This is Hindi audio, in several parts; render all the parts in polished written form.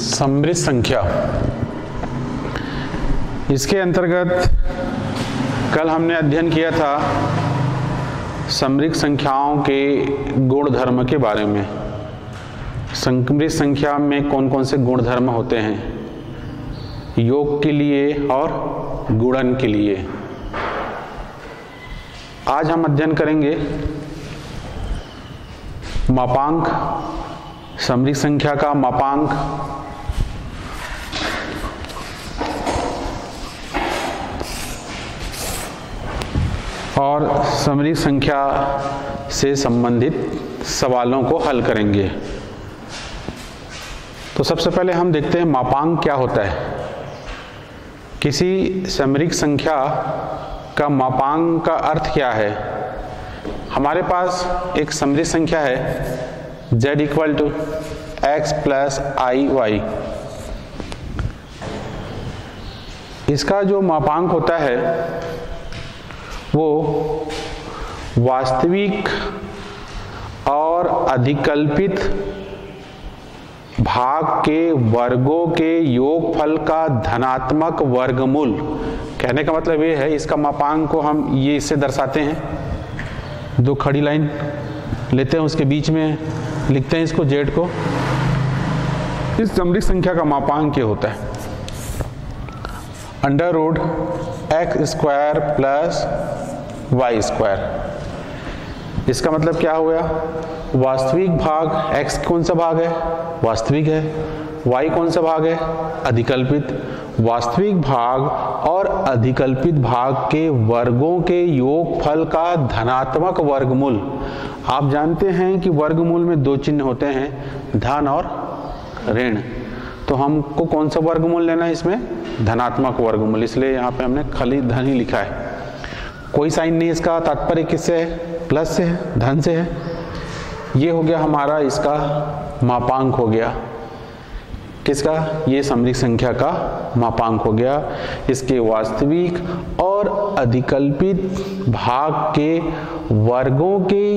समृद्ध संख्या, इसके अंतर्गत कल हमने अध्ययन किया था समृद्ध संख्याओं के गुणधर्म के बारे में। समृद्ध संख्या में कौन कौन से गुणधर्म होते हैं, योग के लिए और गुणन के लिए। आज हम अध्ययन करेंगे मापांक, समृद्ध संख्या का मापांक, और समृद्ध संख्या से संबंधित सवालों को हल करेंगे। तो सबसे पहले हम देखते हैं मापांक क्या होता है। किसी समृद्ध संख्या का मापांक का अर्थ क्या है। हमारे पास एक समृद्ध संख्या है z equal to x plus i y. इसका जो मापांक होता है वो वास्तविक और अधिकल्पित भाग के वर्गों के योगफल का धनात्मक वर्गमूल। कहने का मतलब ये है, इसका मापांक को हम ये इससे दर्शाते हैं, दो खड़ी लाइन लेते हैं, उसके बीच में लिखते हैं इसको z को। इस समृद्ध संख्या का मापांक ये होता है under root x square plus y square. इसका मतलब क्या हुआ, वास्तविक भाग x कौन सा भाग है, वास्तविक है, y कौन सा भाग है, अधिकल्पित। वास्तविक भाग और अधिकल्पित भाग के वर्गों के योगफल का धनात्मक वर्गमूल। आप जानते हैं कि वर्गमूल में दो चिन्ह होते हैं, धन और ऋण। तो हमको कौन सा वर्गमूल लेना है इसमें, धनात्मक वर्गमूल, इसलिए यहाँ पे हमने खाली धन ही लिखा है, कोई साइन नहीं। इसका तात्पर्य किससे है, प्लस से है, धन से है। ये हो गया हमारा इसका मापांक हो गया, किसका, ये समृद्ध संख्या का मापांक हो गया। इसके वास्तविक और अधिकल्पित भाग के वर्गों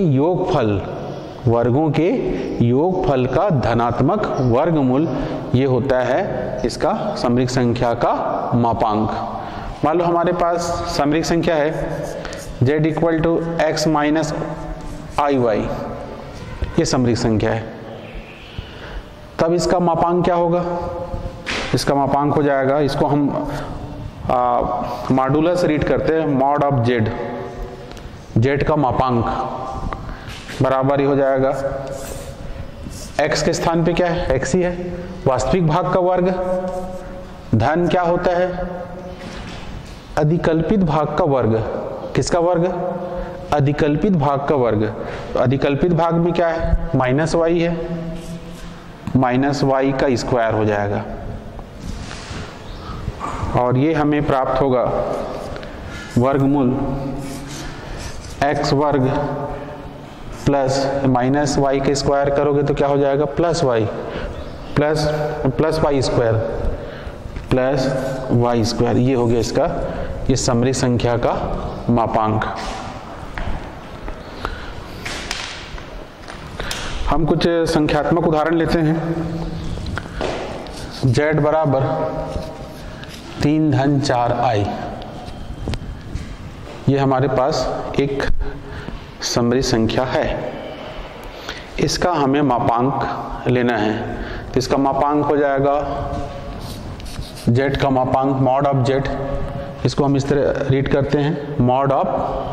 के योगफल का धनात्मक वर्गमूल, ये होता है इसका समृद्ध संख्या का मापांक। मान लो हमारे पास समृद्ध संख्या है z equal to x minus i y, ये समृद्ध संख्या है। तब इसका मापांक क्या होगा, इसका मापांक हो जाएगा, इसको हम मॉडुलस रीड करते हैं, मॉड ऑफ z का मापांक बराबर ही हो जाएगा, x के स्थान पे क्या है, x ही है, वास्तविक भाग का वर्ग, धन क्या होता है, अधिकल्पित भाग का वर्ग। किसका वर्ग, अधिकल्पित भाग का वर्ग। तो अधिकल्पित भाग में क्या है, माइनस वाई है, माइनस वाई का स्क्वायर हो जाएगा, और ये हमें प्राप्त होगा वर्गमूल x वर्ग प्लस माइनस वाई का स्क्वायर करोगे तो क्या हो जाएगा, plus y square plus y square. ये हो गया इसका, ये समृद्ध संख्या का मापांक। हम कुछ संख्यात्मक उदाहरण लेते हैं। z बराबर 3 धन 4 आई, ये हमारे पास एक समृद्ध संख्या है। इसका हमें मापांक लेना है, तो इसका मापांक हो जाएगा z का मापांक, मॉड ऑफ z। इसको हम इस तरह रीड करते हैं, मॉड ऑफ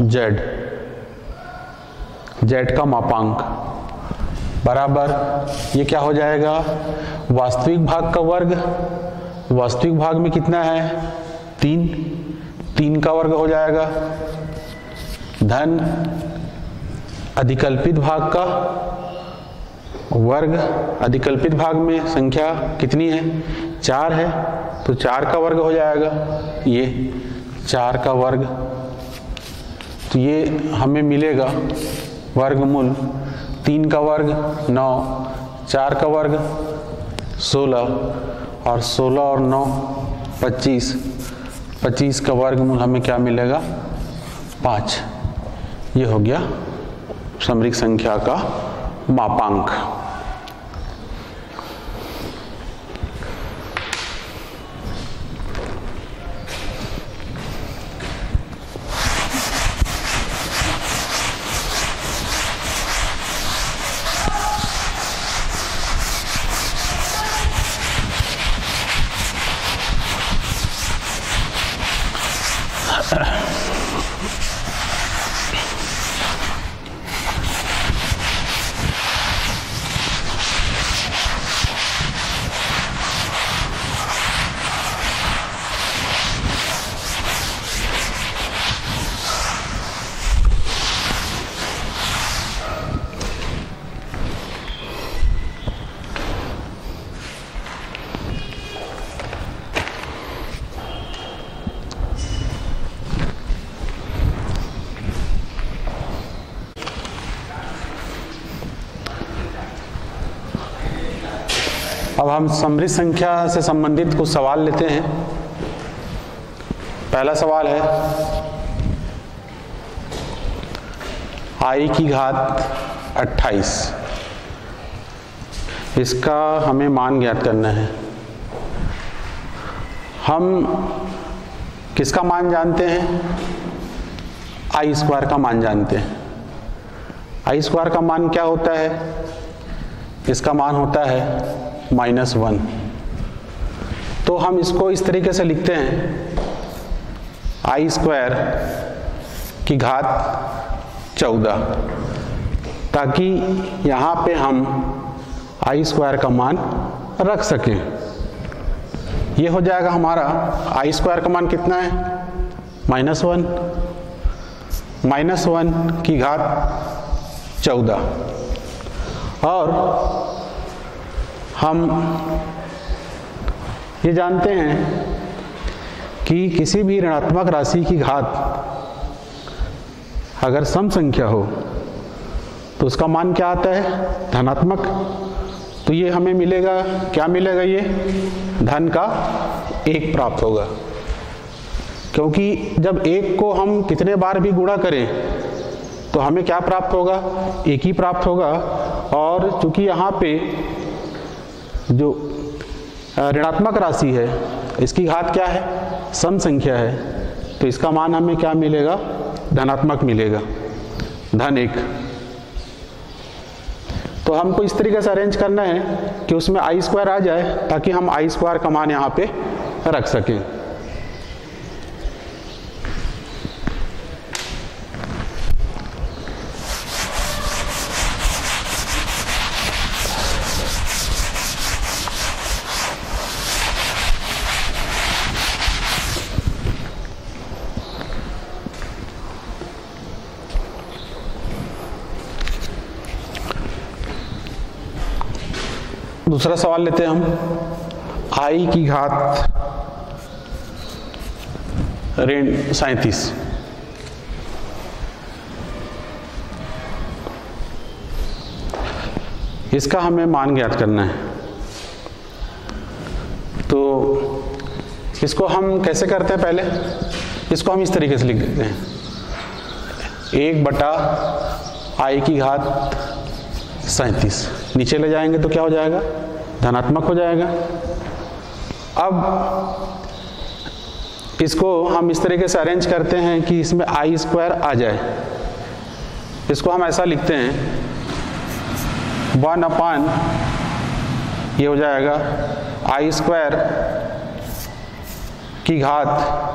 z का मापांक बराबर, ये क्या हो जाएगा, वास्तविक भाग का वर्ग। वास्तविक भाग में कितना है, 3 का वर्ग हो जाएगा, धन अधिकल्पित भाग का वर्ग। अधिकल्पित भाग में संख्या कितनी है, 4 है, तो 4 का वर्ग हो जाएगा, ये 4 का वर्ग। तो ये हमें मिलेगा वर्गमूल 3 का वर्ग 9, 4 का वर्ग 16, और 16 और 9 25, 25 का वर्गमूल हमें क्या मिलेगा, 5। ये हो गया समृद्ध संख्या का मापांक। अब हम समृद्ध संख्या से संबंधित कुछ सवाल लेते हैं। पहला सवाल है i की घात 28, इसका हमें मान ज्ञात करना है। हम किसका मान जानते हैं? आई स्क्वायर का मान जानते हैं। आई स्क्वायर का मान क्या होता है? इसका मान होता है -1। तो हम इसको इस तरीके से लिखते हैं, आई स्क्वायर की घात 14, ताकि यहाँ पे हम आई स्क्वायर का मान रख सकें। ये हो जाएगा हमारा आई स्क्वायर का मान कितना है? -1, -1 की घात 14। और हम ये जानते हैं कि किसी भी ऋणात्मक राशि की घात अगर सम संख्या हो तो उसका मान क्या आता है? धनात्मक। तो ये हमें मिलेगा, क्या मिलेगा? ये धन का 1 प्राप्त होगा, क्योंकि जब 1 को हम कितने बार भी गुणा करें तो हमें क्या प्राप्त होगा? 1 ही प्राप्त होगा। और चूंकि यहाँ पे जो ऋणात्मक राशि है इसकी घात क्या है? सम संख्या है, तो इसका मान हमें क्या मिलेगा? धनात्मक मिलेगा, धन 1। तो हमको इस तरीके से अरेंज करना है कि उसमें आई स्क्वायर आ जाए, ताकि हम आई स्क्वायर का मान यहाँ पे रख सकें। दूसरा सवाल लेते हैं हम, i की घात 37। इसका हमें मान ज्ञात करना है। तो इसको हम कैसे करते हैं? पहले इसको हम इस तरीके से लिख देते हैं, 1/i की घात 37। नीचे ले जाएंगे तो क्या हो जाएगा? धनात्मक हो जाएगा। अब इसको हम इस तरीके से अरेंज करते हैं कि इसमें आई स्क्वायर आ जाए। इसको हम ऐसा लिखते हैं, 1/, ये हो जाएगा आई स्क्वायर की घात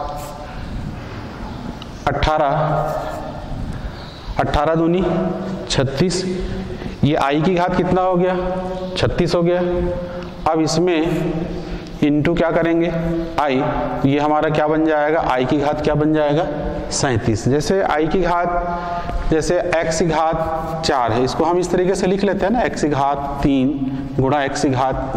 18 दूनी 36। ये आई की घात कितना हो गया? 36 हो गया। अब इसमें इनटू क्या करेंगे? आई, ये हमारा क्या बन जाएगा? आई की घात क्या बन जाएगा? 37। जैसे आई की घात, जैसे x की घात 4 है, इसको हम इस तरीके से लिख लेते हैं ना, x की घात 3 गुणा x की घात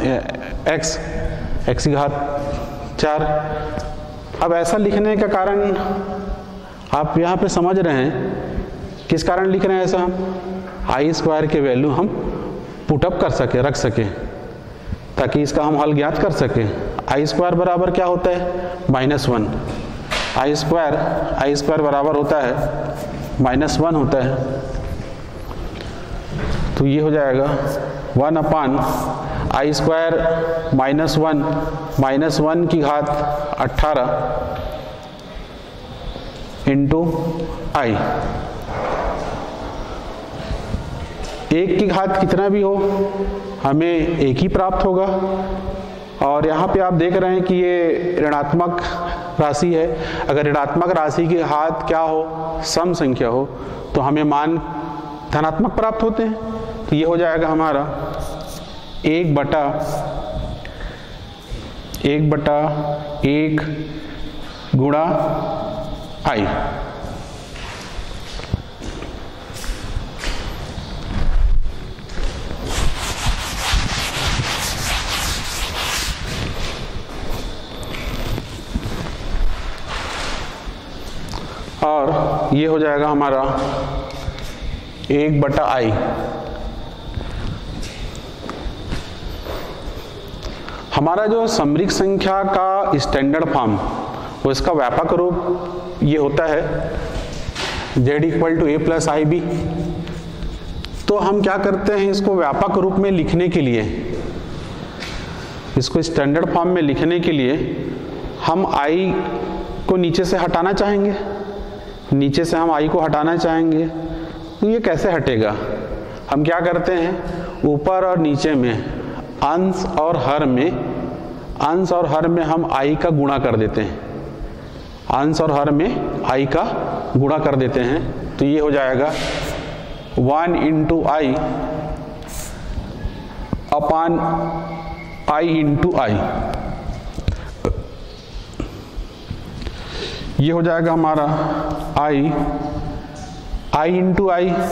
x की घात 4। अब ऐसा लिखने का कारण आप यहाँ पे समझ रहे हैं, किस कारण लिख रहे हैं ऐसा? हम आई स्क्वायर के वैल्यू हम पुटअप कर सके, रख सके, ताकि इसका हम हल ज्ञात कर सके। आई स्क्वायर बराबर क्या होता है? -1। आई स्क्वायर बराबर होता है -1 होता है। तो ये हो जाएगा 1/i स्क्वायर -1 की घात 18 इंटू आई। 1 की घात कितना भी हो हमें 1 ही प्राप्त होगा। और यहाँ पे आप देख रहे हैं कि ये ऋणात्मक राशि है। अगर ऋणात्मक राशि की घात क्या हो? सम संख्या हो, तो हमें मान धनात्मक प्राप्त होते हैं। तो ये हो जाएगा हमारा 1/1 गुणा आई। और ये हो जाएगा हमारा 1/i। हमारा जो समरिक संख्या का स्टैंडर्ड फॉर्म, वो इसका व्यापक रूप ये होता है z equal to a plus i b. तो हम क्या करते हैं, इसको व्यापक रूप में लिखने के लिए, इसको स्टैंडर्ड फॉर्म में लिखने के लिए हम i को नीचे से हटाना चाहेंगे, नीचे से हम i को हटाना चाहेंगे। तो ये कैसे हटेगा, हम क्या करते हैं, ऊपर और नीचे में अंश और हर में हम i का गुणा कर देते हैं, अंश और हर में i का गुणा कर देते हैं। तो ये हो जाएगा 1 into i upon i into i. ये हो जाएगा हमारा i into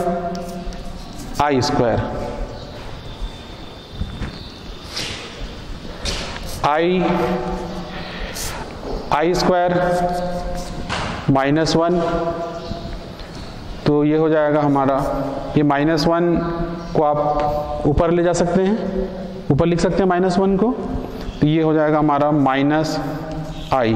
i square, i square -1। तो ये हो जाएगा हमारा, ये -1 को आप ऊपर ले जा सकते हैं, ऊपर लिख सकते हैं -1 को। तो ये हो जाएगा हमारा माइनस आई।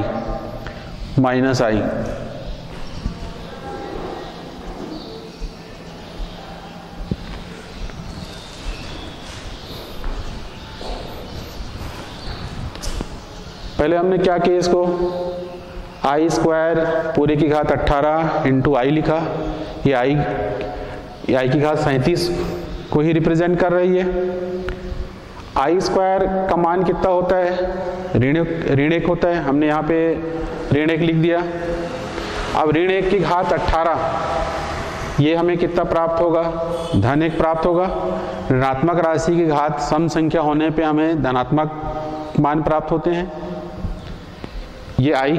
पहले हमने क्या किया, इसको आई स्क्वायर पूरे की घात 18 इंटू आई लिखा। ये आई की घात 37 को ही रिप्रेजेंट कर रही है। आई स्क्वायर का मान कितना होता है, ऋण 1 होता है। हमने यहाँ पे ऋण 1 लिख दिया। अब ऋण 1 की घात 18, ये हमें कितना प्राप्त होगा, धन 1 प्राप्त होगा। ऋणात्मक राशि की घात सम संख्या होने पे हमें धनात्मक मान प्राप्त होते हैं। ये आई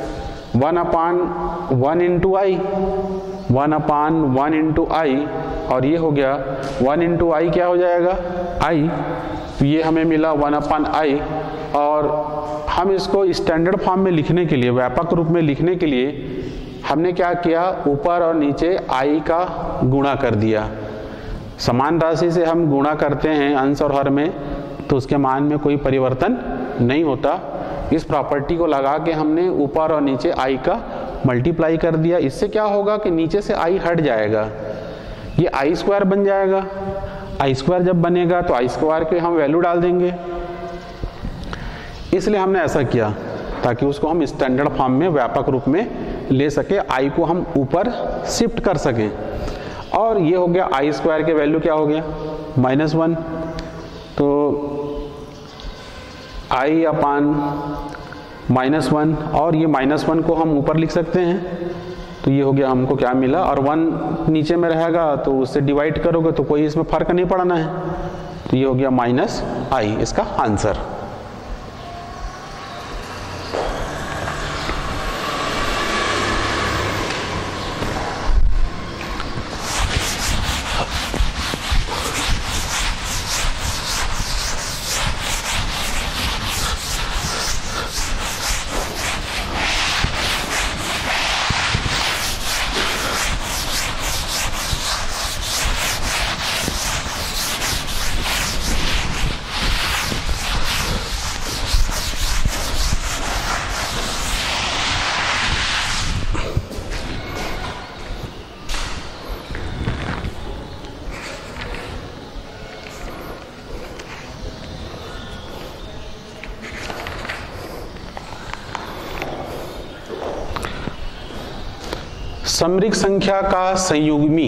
1/1 इंटू आई, 1/1 इंटू आई, और ये हो गया 1 इंटू आई क्या हो जाएगा, आई। तो ये हमें मिला 1/i। और हम इसको स्टैंडर्ड फॉर्म में लिखने के लिए, व्यापक रूप में लिखने के लिए हमने क्या किया, ऊपर और नीचे i का गुणा कर दिया। समान राशि से हम गुणा करते हैं अंश और हर में, तो उसके मान में कोई परिवर्तन नहीं होता। इस प्रॉपर्टी को लगा के हमने ऊपर और नीचे i का मल्टीप्लाई कर दिया। इससे क्या होगा कि नीचे से i हट जाएगा, ये आई स्क्वायर बन जाएगा। आई स्क्वायर जब बनेगा तो आई स्क्वायर के हम वैल्यू डाल देंगे। इसलिए हमने ऐसा किया ताकि उसको हम स्टैंडर्ड फॉर्म में व्यापक रूप में ले सके, आई को हम ऊपर शिफ्ट कर सकें। और ये हो गया आई स्क्वायर के वैल्यू क्या हो गया, -1। तो आई अपान -1, और ये -1 को हम ऊपर लिख सकते हैं। तो ये हो गया, हमको क्या मिला, और 1 नीचे में रहेगा तो उससे डिवाइड करोगे तो कोई इसमें फर्क नहीं पड़ना है। तो ये हो गया -i, इसका आंसर। समरिक संख्या का संयुग्मी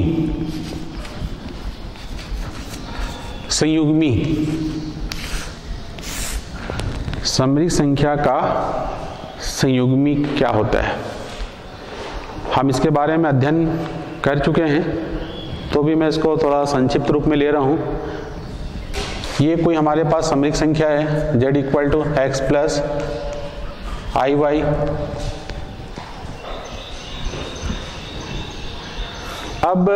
समरिक संख्या का संयुग्मी क्या होता है, हम इसके बारे में अध्ययन कर चुके हैं, तो भी मैं इसको थोड़ा संक्षिप्त रूप में ले रहा हूं। ये कोई हमारे पास समरिक संख्या है, z equal to x plus i y. अब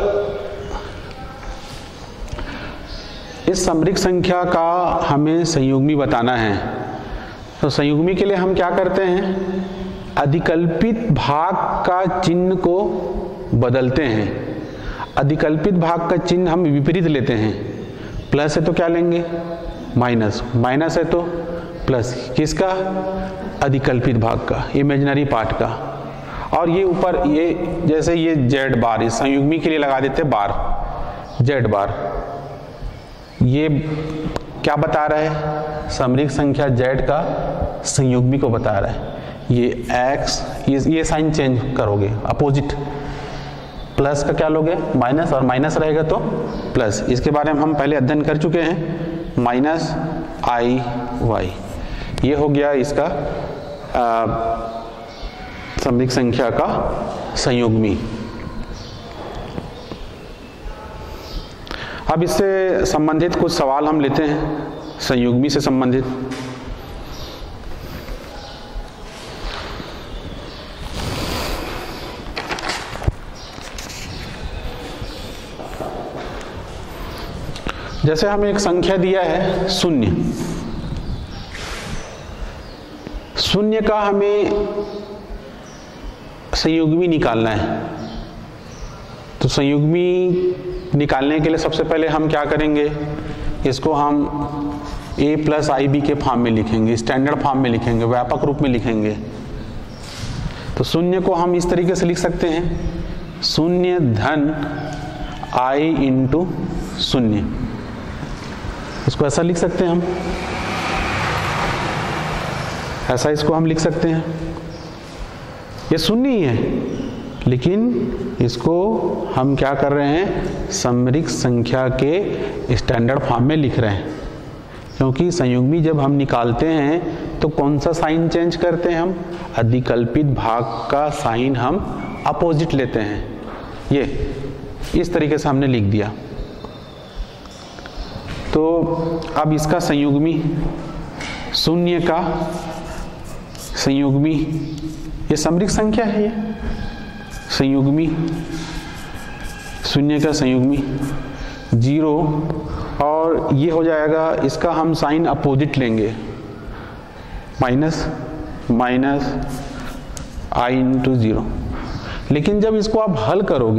इस समरिक संख्या का हमें संयुग्मी बताना है। तो संयुग्मी के लिए हम क्या करते हैं, अधिकल्पित भाग का चिन्ह को बदलते हैं। अधिकल्पित भाग का चिन्ह हम विपरीत लेते हैं। प्लस है तो क्या लेंगे, माइनस, माइनस है तो प्लस किसका, अधिकल्पित भाग का, इमेजिनरी पार्ट का। और ये ऊपर ये जैसे ये जेड बार, इस संयुग्मी के लिए लगा देते बार, जेड बार, ये क्या बता रहा है, समरिक संख्या जेड का संयुग्मी को बता रहा है। ये एक्स, ये साइन चेंज करोगे, अपोजिट, प्लस का क्या लोगे, माइनस, और माइनस रहेगा तो प्लस। इसके बारे में हम पहले अध्ययन कर चुके हैं, माइनस आई वाई, ये हो गया इसका समरिक संख्या का संयुग्मी। अब इससे संबंधित कुछ सवाल हम लेते हैं, संयुग्मी से संबंधित। जैसे हमें एक संख्या दिया है शून्य, शून्य का हमें संयुग्मी निकालना है। तो संयुग्मी निकालने के लिए सबसे पहले हम क्या करेंगे, इसको हम a प्लस आई बी के फॉर्म में लिखेंगे, स्टैंडर्ड फॉर्म में लिखेंगे, व्यापक रूप में लिखेंगे। तो शून्य को हम इस तरीके से लिख सकते हैं, शून्य धन आई इंटू शून्य, इसको ऐसा लिख सकते हैं हम, ऐसा इसको हम लिख सकते हैं। ये शून्य ही है, लेकिन इसको हम क्या कर रहे हैं, समरिक संख्या के स्टैंडर्ड फॉर्म में लिख रहे हैं। क्योंकि संयुग्मी जब हम निकालते हैं तो कौन सा साइन चेंज करते हैं हम, अधिकल्पित भाग का साइन हम अपोजिट लेते हैं। ये इस तरीके से हमने लिख दिया। तो अब इसका संयुग्मी, शून्य का संयुग्मी, ये समरिक संख्या है, ये संयुग्मी, शून्य का संयुग्मी 0, और ये हो जाएगा, इसका हम साइन अपोजिट लेंगे, माइनस माइनस आई इंटू 0। लेकिन जब इसको आप हल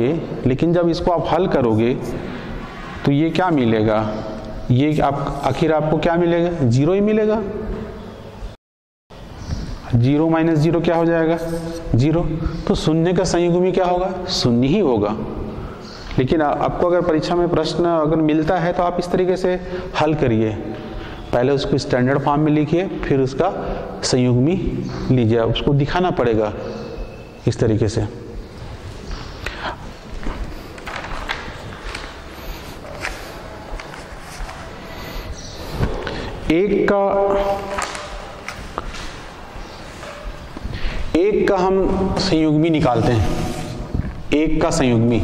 करोगे, तो ये क्या मिलेगा, ये आप आखिर आपको क्या मिलेगा, 0 ही मिलेगा। 0 माइनस 0 क्या हो जाएगा, 0। तो शून्य का संयुग्मी क्या होगा, शून्य ही होगा। लेकिन आपको अगर परीक्षा में प्रश्न अगर मिलता है तो आप इस तरीके से हल करिए, पहले उसको स्टैंडर्ड फॉर्म में लिखिए, फिर उसका संयुग्मी लीजिए, उसको दिखाना पड़ेगा इस तरीके से। एक का हम संयुग्मी निकालते हैं, एक का संयुग्मी,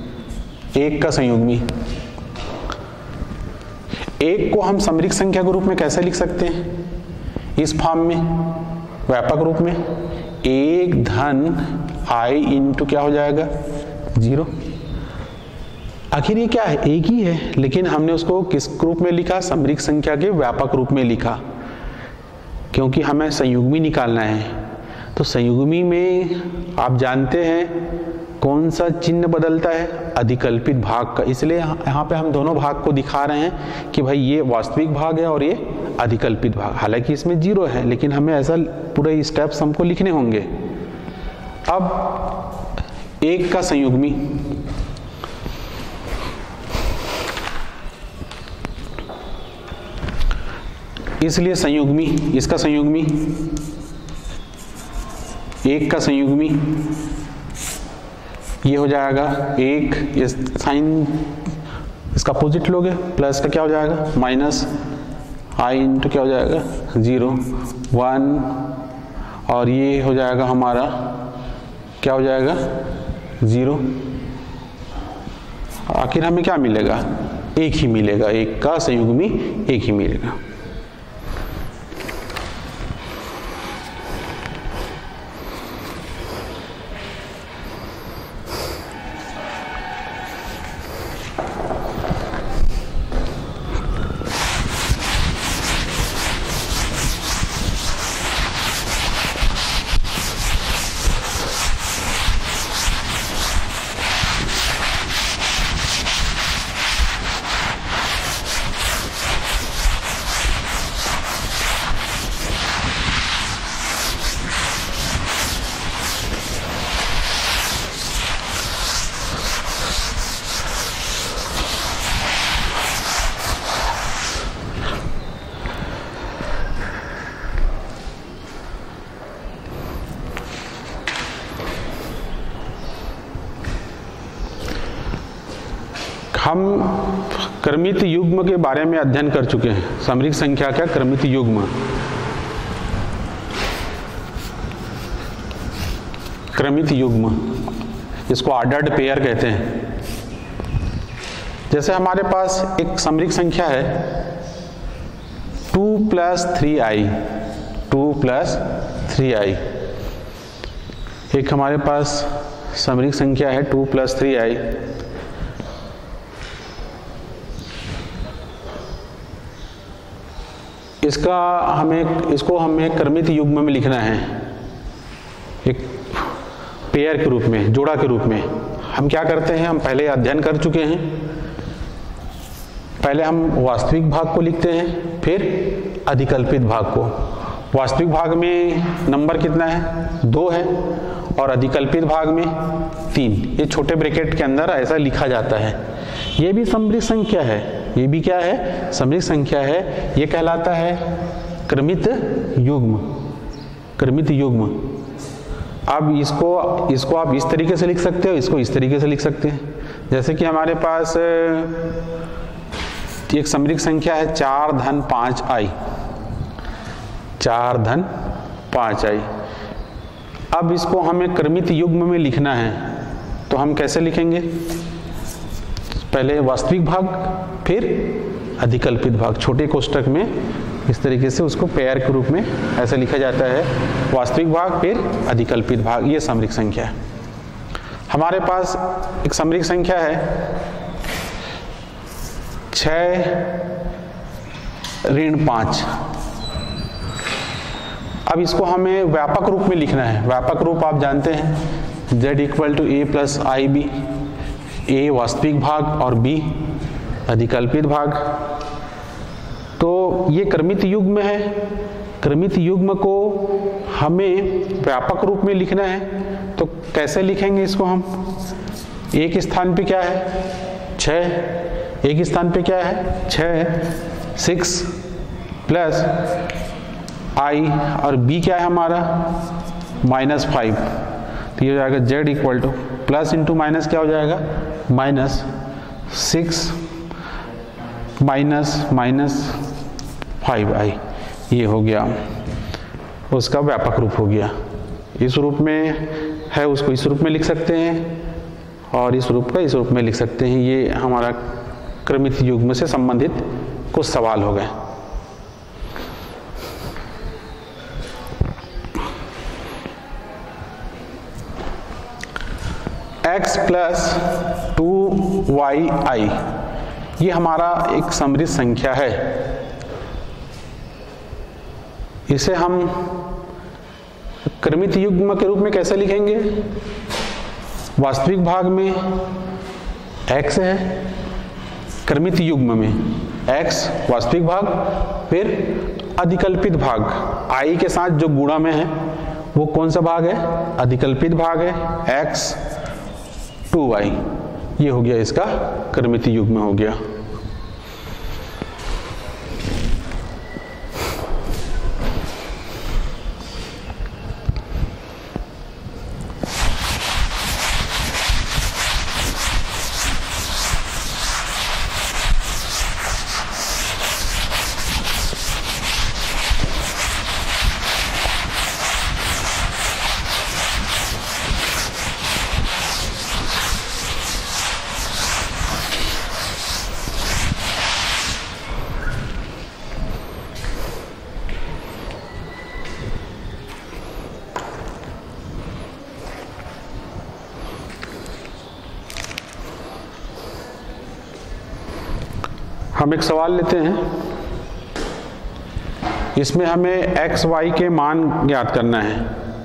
एक को हम समरिक संख्या के रूप में कैसे लिख सकते हैं, इस फॉर्म में, व्यापक रूप में, 1 धन आई इंटू क्या हो जाएगा, 0। आखिर ये क्या है, एक ही है, लेकिन हमने उसको किस रूप में लिखा, समरिक संख्या के व्यापक रूप में लिखा, क्योंकि हमें संयुग्मी निकालना है। तो संयुग्मी में आप जानते हैं कौन सा चिन्ह बदलता है, अधिकल्पित भाग का, इसलिए यहाँ पे हम दोनों भाग को दिखा रहे हैं कि भाई ये वास्तविक भाग है और ये अधिकल्पित भाग। हालांकि इसमें 0 है, लेकिन हमें ऐसा पूरे स्टेप्स हमको लिखने होंगे। अब एक का संयुग्मी, इसलिए संयुग्मी, इसका संयुग्मी, एक का संयुग्मी ये हो जाएगा 1, ये साइन इसका अपोजिट लोगे, प्लस का क्या हो जाएगा, माइनस आई इंटू क्या हो जाएगा, 0 1, और ये हो जाएगा हमारा क्या हो जाएगा, 0। आखिर हमें क्या मिलेगा, एक ही मिलेगा, एक का संयुग्मी एक ही मिलेगा। हम क्रमित युग्म के बारे में अध्ययन कर चुके हैं। सामरिक संख्या क्या? क्रमित युग्म। क्रमित युग्म, इसको ऑर्डर्ड पेयर कहते हैं। जैसे हमारे पास एक सामरिक संख्या है 2 + 3i, 2 + 3i। एक हमारे पास सामरिक संख्या है 2 + 3i। इसको हमें क्रमित युग्म में लिखना है, एक पेयर के रूप में, जोड़ा के रूप में। हम क्या करते हैं, हम पहले अध्ययन कर चुके हैं। पहले हम वास्तविक भाग को लिखते हैं, फिर अधिकल्पित भाग को। वास्तविक भाग में नंबर कितना है? 2 है, और अधिकल्पित भाग में 3। ये छोटे ब्रैकेट के अंदर ऐसा लिखा जाता है। ये भी सामरिक संख्या है। ये भी क्या है? सामरिक संख्या है। ये कहलाता है क्रमित युग्म। क्रमित युग्म। अब इसको आप इस तरीके से लिख सकते हो, इसको इस तरीके से लिख सकते हैं। जैसे कि हमारे पास एक सामरिक संख्या है 4 धन 5i, 4 धन 5i। अब इसको हमें क्रमित युग्म में लिखना है, तो हम कैसे लिखेंगे? पहले वास्तविक भाग, फिर अधिकल्पित भाग। छोटे कोष्ठक में इस तरीके से उसको पेयर के रूप में ऐसे लिखा जाता है, वास्तविक भाग फिर अधिकल्पित भाग। ये सामरिक संख्या है। हमारे पास एक सामरिक संख्या है 6 ऋण 5। अब इसको हमें व्यापक रूप में लिखना है। व्यापक रूप आप जानते हैं, z = a + ib। a वास्तविक भाग और b अधिकल्पित भाग। तो ये क्रमित युग्म है। क्रमित युग्म को हमें व्यापक रूप में लिखना है, तो कैसे लिखेंगे इसको हम? एक स्थान पे क्या है? 6। एक स्थान पे क्या है? 6 6 प्लस i, और b क्या है हमारा? -5। तो ये हो जाएगा z = प्लस इंटू माइनस क्या हो जाएगा? -6 -5i। ये हो गया, उसका व्यापक रूप हो गया। इस रूप में है, उसको इस रूप में लिख सकते हैं, और इस रूप का इस रूप में लिख सकते हैं। ये हमारा क्रमित युग्म से संबंधित कुछ सवाल हो गए। x + 2yi, ये हमारा एक सामरिक संख्या है। इसे हम क्रमित युग्म के रूप में कैसे लिखेंगे? वास्तविक भाग में x है, क्रमित युग्म में x वास्तविक भाग, फिर अधिकल्पित भाग i के साथ जो गुणा में है वो कौन सा भाग है? अधिकल्पित भाग है, x 2y। ये हो गया, इसका क्रमित युग्म हो गया। हम एक सवाल लेते हैं। इसमें हमें x y के मान ज्ञात करना है।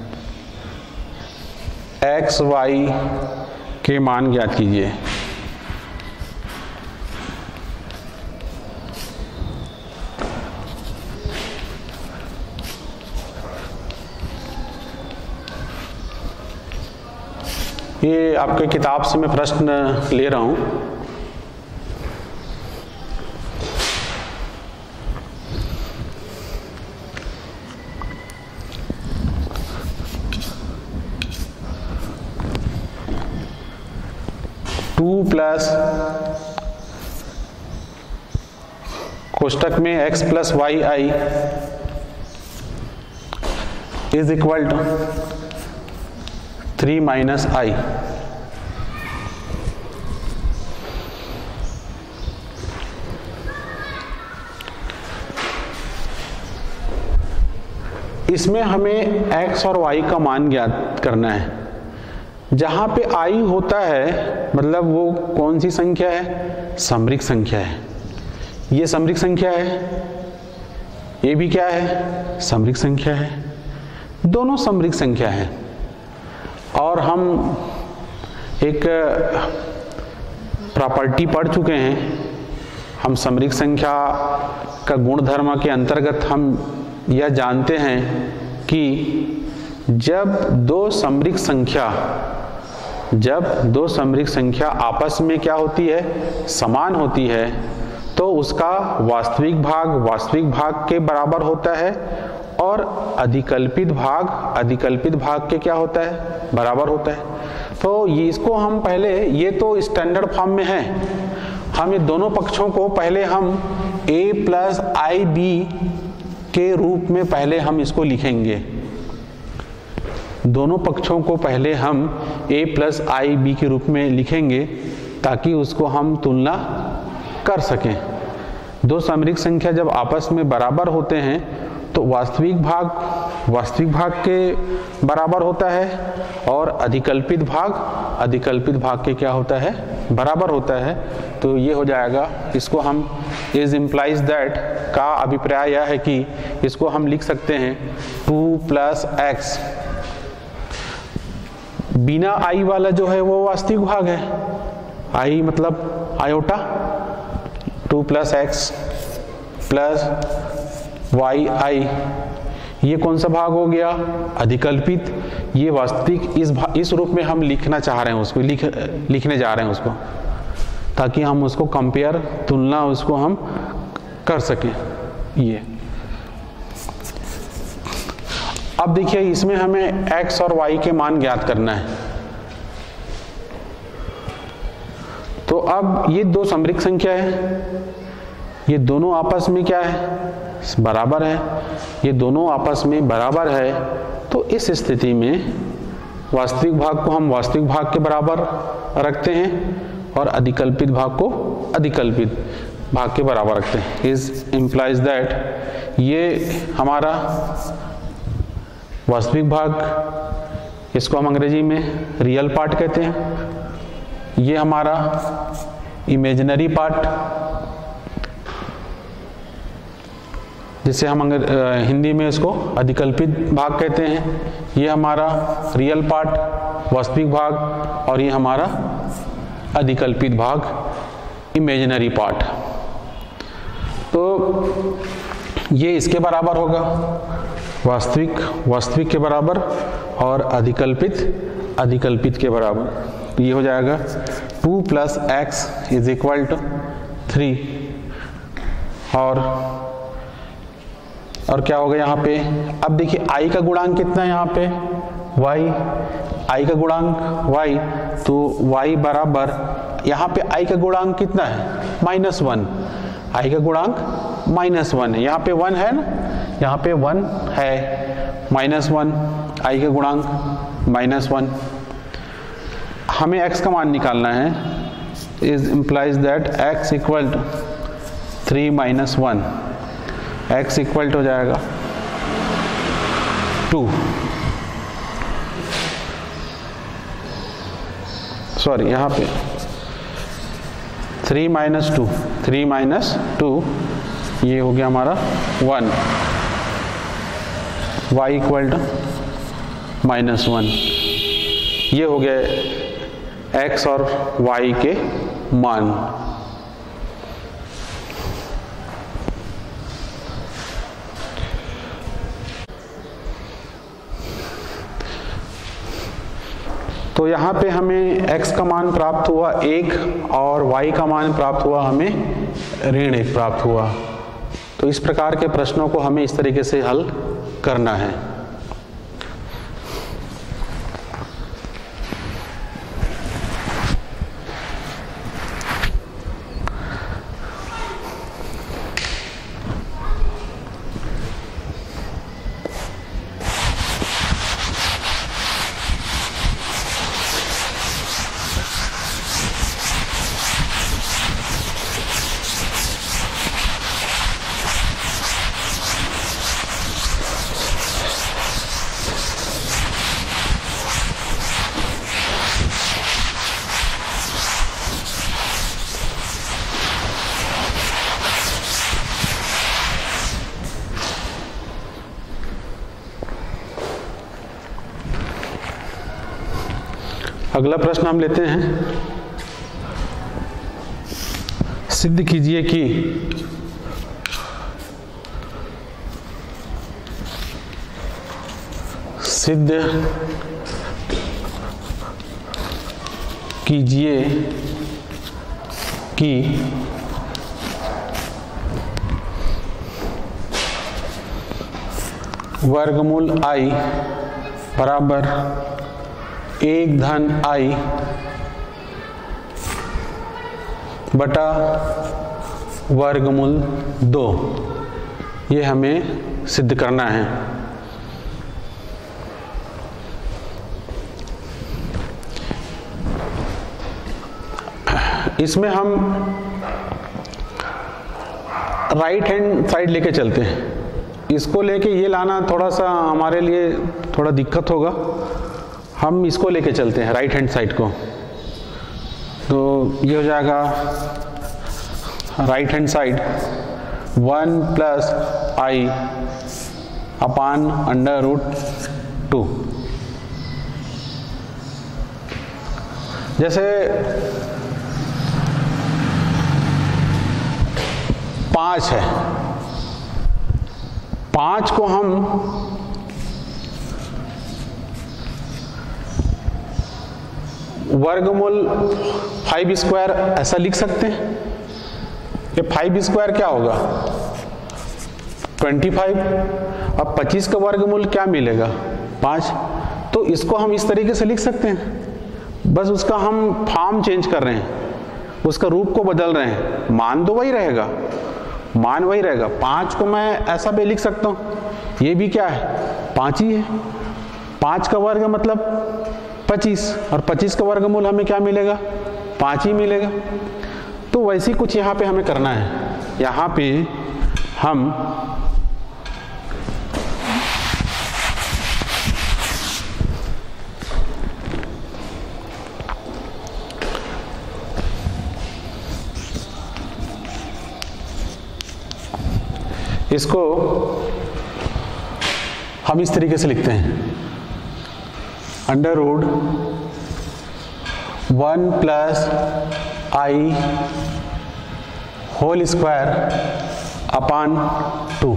x y के मान ज्ञात कीजिए। ये आपके किताब से मैं प्रश्न ले रहा हूं। टू प्लस कोष्टक में x plus y i is equal to 3 minus i. इसमें हमें x और y का मान ज्ञात करना है। जहां पे i होता है मतलब वो कौन सी संख्या है? समरिक संख्या है। ये समरिक संख्या है, ये भी क्या है? समरिक संख्या है। दोनों समरिक संख्या है। और हम एक प्रॉपर्टी पढ़ चुके हैं, हम समरिक संख्या का गुणधर्म के अंतर्गत हम यह जानते हैं कि जब दो समरिक संख्या आपस में क्या होती है? समान होती है, तो उसका वास्तविक भाग के बराबर होता है और अधिकल्पित भाग के क्या होता है? बराबर होता है। तो ये इसको हम पहले, ये तो स्टैंडर्ड फॉर्म में है, हम ये दोनों पक्षों को पहले हम a प्लस आई बी के रूप में पहले हम इसको लिखेंगे। दोनों पक्षों को पहले हम a प्लस आई बी के रूप में लिखेंगे ताकि उसको हम तुलना कर सकें। दो समरिक संख्या जब आपस में बराबर होते हैं तो वास्तविक भाग के बराबर होता है और अधिकल्पित भाग के क्या होता है? बराबर होता है। तो ये हो जाएगा, इसको हम इज इम्प्लाइज दैट का अभिप्राय यह है कि इसको हम लिख सकते हैं 2 प्लस एक्स। बिना आई वाला जो है वो वास्तविक भाग है, आई मतलब iota. 2 plus x plus y i, ये कौन सा भाग हो गया? अधिकल्पित। ये वास्तविक इस रूप में हम लिखना चाह रहे हैं उसको, लिखने जा रहे हैं उसको, ताकि हम उसको कंपेयर, तुलना उसको हम कर सकें। ये अब देखिए, इसमें हमें x और y के मान ज्ञात करना है। तो अब ये दो समरिक संख्या है, ये दोनों आपस में क्या है? बराबर है। ये दोनों आपस में बराबर है, तो इस स्थिति में वास्तविक भाग को हम वास्तविक भाग के बराबर रखते हैं और अधिकल्पित भाग को अधिकल्पित भाग के बराबर रखते हैं। इज इम्प्लाइज दैट ये हमारा वास्तविक भाग, इसको हम अंग्रेजी में रियल पार्ट कहते हैं। ये हमारा इमेजिनरी पार्ट, जिसे हम हिंदी में इसको अधिकल्पित भाग कहते हैं। ये हमारा रियल पार्ट, वास्तविक भाग, और ये हमारा अधिकल्पित भाग, इमेजिनरी पार्ट। तो ये इसके बराबर होगा, वास्तविक के बराबर और अधिकल्पित के बराबर। तो ये हो जाएगा 2 plus x is equal to 3। और क्या होगा यहाँ पे? अब देखिए i का गुणांक कितना है यहाँ पे? y। i का गुणांक y, तो y बराबर, यहाँ पे i का गुणांक कितना है? -1। i का गुणांक -1 है, यहाँ पे 1 है ना, यहाँ पे 1 है, -1, i का गुणांक -1। हमें x का मान निकालना है। Is implies that x equal to 3 - 1, x equal to हो जाएगा 2। सॉरी, यहाँ पे 3 - 2, ये हो गया हमारा 1। y इक्वल टू -1, ये हो गया x और y के मान। तो यहाँ पे हमें x का मान प्राप्त हुआ 1 और y का मान प्राप्त हुआ हमें -1 प्राप्त हुआ। तो इस प्रकार के प्रश्नों को हमें इस तरीके से हल करना है। अगला प्रश्न हम लेते हैं, सिद्ध कीजिए कि वर्गमूल i बराबर 1 धन i बटा वर्गमूल 2, ये हमें सिद्ध करना है। इसमें हम राइट हैंड साइड लेके चलते हैं। इसको लेके ये लाना थोड़ा सा हमारे लिए थोड़ा दिक्कत होगा, हम इसको लेके चलते हैं राइट हैंड साइड को। तो ये हो जाएगा right hand side 1 plus i upon under root 2। जैसे 5 है, 5 को हम वर्गमूल 5 स्क्वायर ऐसा लिख सकते हैं। ये 5 स्क्वायर क्या होगा 25, अब 25 का वर्गमूल क्या मिलेगा 5। तो इसको हम इस तरीके से लिख सकते हैं, बस उसका हम फॉर्म चेंज कर रहे हैं, उसका रूप को बदल रहे हैं, मान तो वही रहेगा, मान वही रहेगा। 5 को मैं ऐसा भी लिख सकता हूँ, ये भी क्या है 5 ही है, 5 का वर्ग मतलब 25, और 25 का वर्गमूल हमें क्या मिलेगा 5 ही मिलेगा। तो वैसे कुछ यहाँ पे हमें करना है। यहाँ पे हम इसको हम इस तरीके से लिखते हैं, under root 1 plus i whole square upon 2।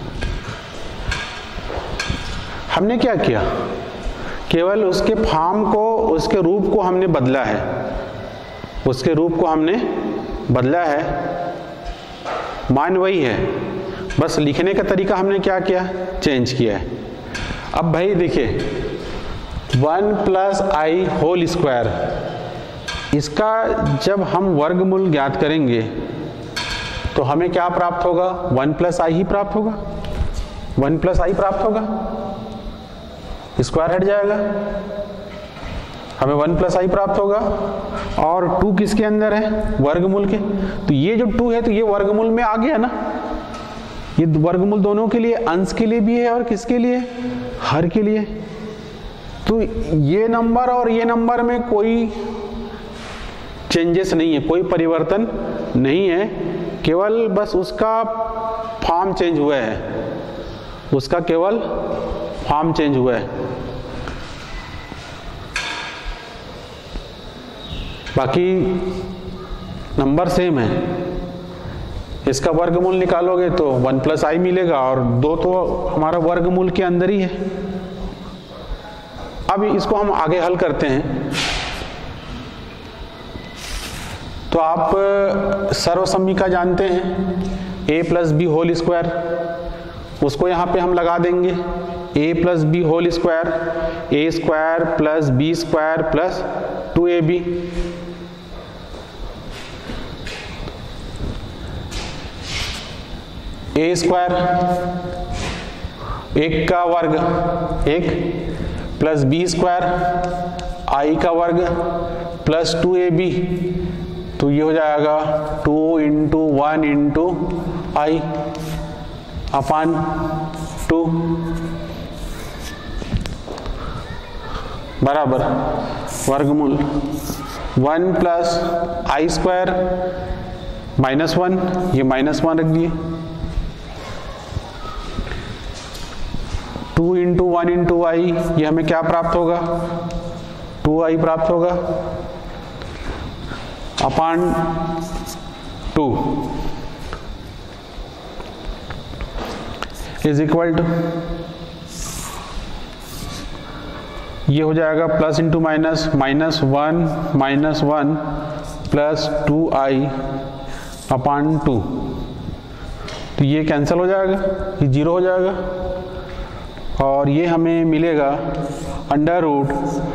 हमने क्या किया, केवल उसके फॉर्म को, उसके रूप को हमने बदला है, उसके रूप को हमने बदला है, मान वही है, बस लिखने का तरीका हमने क्या किया चेंज किया है। अब भाई देखिए 1 प्लस i होल स्क्वायर, इसका जब हम वर्गमूल ज्ञात करेंगे तो हमें क्या प्राप्त होगा 1 प्लस i ही प्राप्त होगा, 1 प्लस i प्राप्त होगा, स्क्वायर हट जाएगा, हमें 1 प्लस i प्राप्त होगा। और 2 किसके अंदर है वर्गमूल के, तो ये जो 2 है तो ये वर्गमूल में आ गया ना, ये वर्गमूल दोनों के लिए, अंश के लिए भी है और किसके लिए हर के लिए। तो ये नंबर और ये नंबर में कोई चेंजेस नहीं है, कोई परिवर्तन नहीं है, केवल बस उसका फॉर्म चेंज हुआ है, उसका केवल फॉर्म चेंज हुआ है। बाकी नंबर सेम है। इसका वर्गमूल निकालोगे तो 1 प्लस i मिलेगा, और 2 तो हमारा वर्गमूल के अंदर ही है। अब इसको हम आगे हल करते हैं। तो आप सर्वसम्मिका जानते हैं a plus b whole square, उसको यहाँ पे हम लगा देंगे a plus b whole square, a square plus b square plus 2ab, a square 1 का वर्ग 1 प्लस बी स्क्वायर i का वर्ग प्लस 2ab, तो ये हो जाएगा 2 इंटू 1 इंटू i अपान 2 बराबर वर्गमूल 1 प्लस i स्क्वायर माइनस 1, ये माइनस 1 रख दिए, 2 इंटू 1 इंटू i, ये हमें क्या प्राप्त होगा 2i प्राप्त होगा अपॉन 2 इज इक्वल टू, ये हो जाएगा प्लस इंटू माइनस, -1 प्लस 2i अपॉन 2, तो ये कैंसिल हो जाएगा, ये 0 हो जाएगा और ये हमें मिलेगा अंडर रूट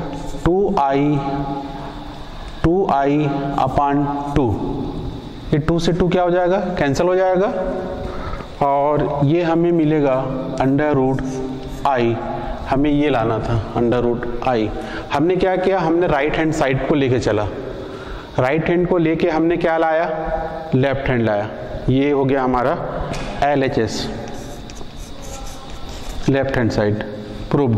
2i अपॉन 2, ये 2 से 2 क्या हो जाएगा, कैंसिल हो जाएगा और ये हमें मिलेगा अंडर रूट i, हमें ये लाना था अंडर रूट i। हमने क्या किया, हमने राइट हैंड साइड को लेके चला, राइट हैंड को लेके हमने क्या लाया, लेफ्ट हैंड लाया, ये हो गया हमारा LHS, left hand side proved.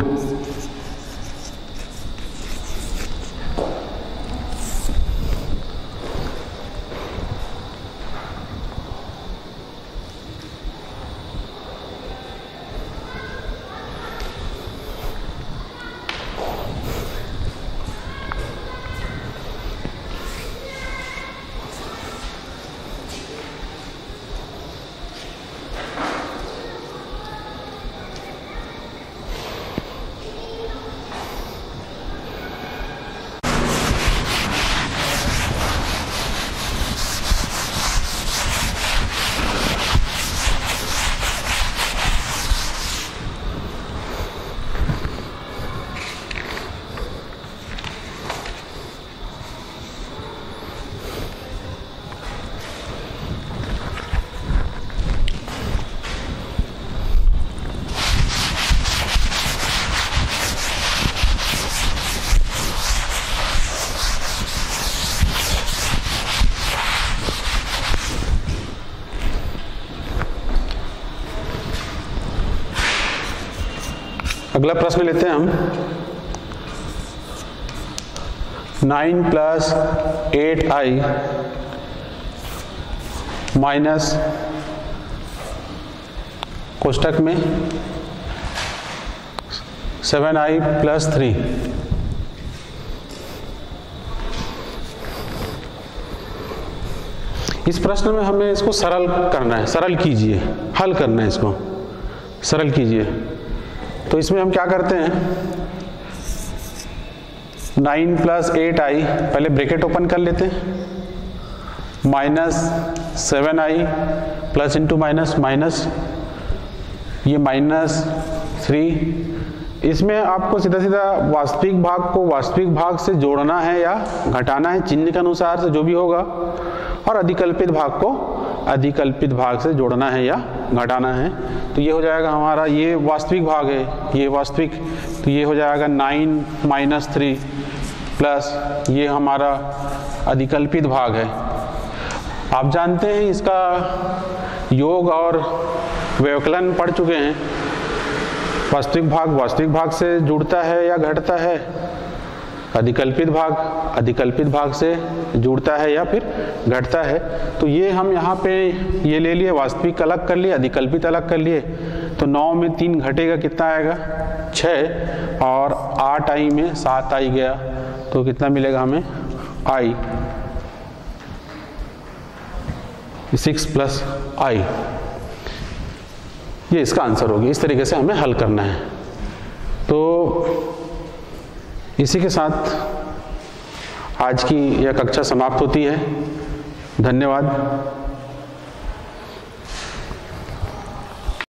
अगला प्रश्न लेते हैं हम, 9 प्लस 8i माइनस कोष्टक में 7i प्लस 3, इस प्रश्न में हमें इसको सरल करना है, सरल कीजिए, हल करना है इसको, सरल कीजिए। तो इसमें हम क्या करते हैं, 9 प्लस 8i, पहले ब्रैकेट ओपन कर लेते हैं, minus 7i plus into minus minus, ये -3, इसमें आपको सीधा सीधा वास्तविक भाग को वास्तविक भाग से जोड़ना है या घटाना है, चिन्ह के अनुसार से जो भी होगा, और अधिकल्पित भाग को अधिकल्पित भाग से जोड़ना है या घटाना है। तो ये हो जाएगा हमारा, ये वास्तविक भाग है, ये वास्तविक, तो ये हो जाएगा 9 माइनस 3 प्लस ये हमारा अधिकल्पित भाग है। आप जानते हैं इसका योग और व्यवकलन पढ़ चुके हैं, वास्तविक भाग से जुड़ता है या घटता है, अधिकल्पित भाग से जुड़ता है या फिर घटता है। तो ये हम यहाँ पे ये ले लिए, वास्तविक अलग कर लिए, अधिकल्पित अलग कर लिए, तो 9 में 3 घटेगा, कितना आएगा 6, और 8i में 7i गया, तो कितना मिलेगा हमें i, 6 प्लस i, ये इसका आंसर होगी। इस तरीके से हमें हल करना है। तो इसी के साथ आज की यह कक्षा समाप्त होती है। धन्यवाद।